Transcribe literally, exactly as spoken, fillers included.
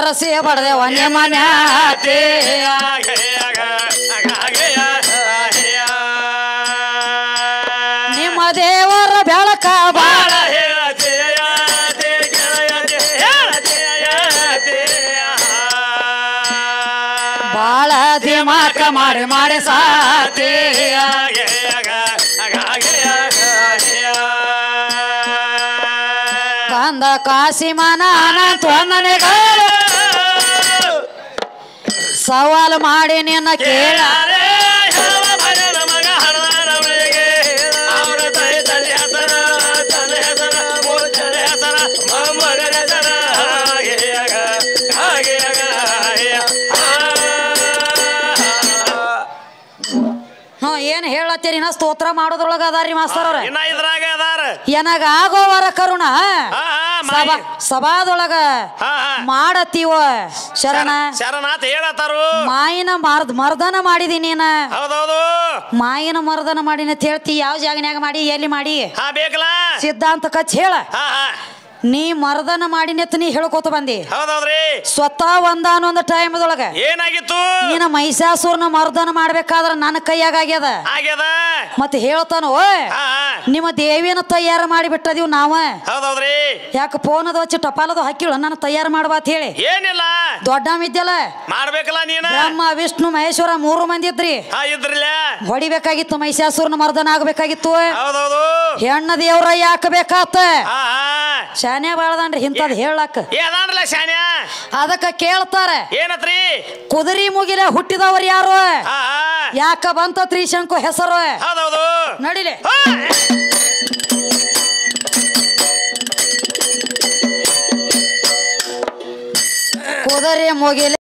ಕರೆಸಿ ಬಡದೇವ ನಿಮ್ಮನ್ಯಾತಿ ನಿಮ್ಮ ದೇವರ ಬೆಳಕ ಬಾಳ ಬಾಳ ದಿಮಾಕ ಮಾಡಿ ಮಾಡಿ ಸಾತಿ ಕಂದ ಕಾಸಿಮನ ಅನಂತ ಸವಾಲು ಮಾಡಿ ನಿನ್ನ ಕೇಳ ಏನ್ ಹೇಳತ್ತೀರಿ ನಾ ಸ್ತೋತ್ರ ಮಾಡೋದ್ರೊಳಗ ಅದಾರಿ ಮಾಸ್ತರ್ ಅವ್ರ ಏನಾಗ ಆಗೋವರ ಕರುಣ ಸಭಾ ಸಭಾದೊಳಗ ಮಾಡತ್ತೀವ ಶರಣ ಶರಣಾತ್ ಹೇಳತ್ತಾರು ಮಾಯಿನ ಮರ್ದ ಮರ್ದನ ಮಾಡಿದಿ ನೀನ ಹೌದೌದು ಮಾಯಿನ ಮರ್ದನ ಮಾಡಿನ ಅಂತ ಹೇಳ್ತಿ ಯಾವ ಜಾಗನ್ಯಾಗ ಮಾಡಿ ಎಲ್ಲಿ ಮಾಡಿ ಸಿದ್ಧಾಂತ ಕಚ್ ಹೇಳ ನೀ ಮರ್ದನ ಮಾಡಿನೆತ್ ನೀ ಹೇಳ್ಕೋತ ಬಂದಿ ಹೌದೌದ್ರಿ ಸ್ವತಃ ಒಂದ ಅನ್ನೊಂದು ಟೈಮ್ದೊಳಗ ಏನಾಗಿತ್ತು ನೀನ ಮಹಿಷಾಸುರನ ಮರ್ದನ ಮಾಡ್ಬೇಕಾದ್ರ ನನ್ನ ಕೈಯಾಗ ಆಗ್ಯದ ಆಗ್ಯದ ಮತ್ತೆ ಹೇಳ್ತಾನ ನಿಮ್ಮ ದೇವಿಯನ್ನ ತಯಾರು ಮಾಡಿ ಬಿಟ್ಟದೀವ್ ನಾವ ಹೌದೌದ್ರಿ ಯಾಕ ಫೋನದ ಹಚ್ಚಿ ಟಪಾಲದ ಹಾಕಿಳ ನನ್ನ ತಯಾರು ಮಾಡಬಾತ್ ಹೇಳಿ ಏನಿಲ್ಲ ದೊಡ್ಡವಿದ್ಯಲ್ಲ ಮಾಡ್ಬೇಕಲ್ಲ ನೀನ ಬ್ರಹ್ಮ ವಿಷ್ಣು ಮಹೇಶ್ವರ ಮೂರು ಮಂದಿ ಇದ್ರಿ ಇದ್ರಿಲ್ಲ ಹೊಡಿಬೇಕಾಗಿತ್ತು ಮಹಿಷಾಸುರನ ಮರ್ದನ ಆಗ್ಬೇಕಾಗಿತ್ತು ಹೌದೌದು ಹೆಣ್ಣ ದೇವ್ರ ಯಾಕ ಬೇಕಾತ ಶಾನ್ಯ ಬಾಳದನ್ರಿ ಇಂಥದ್ ಹೇಳಕ್ ಶಾನ್ಯ ಅದಕ್ಕ ಕೇಳ್ತಾರ ಏನತ್ರಿ ಕುದುರಿ ಮುಗಿಲೆ ಹುಟ್ಟಿದವ್ರು ಯಾರು ಯಾಕ ಬಂತ ತ್ರಿಶಂಕು ಹೆಸರು ಹೌದೌದು ನಡಿಲೆ ಕುದುರೆ ಮುಗಿಲೆ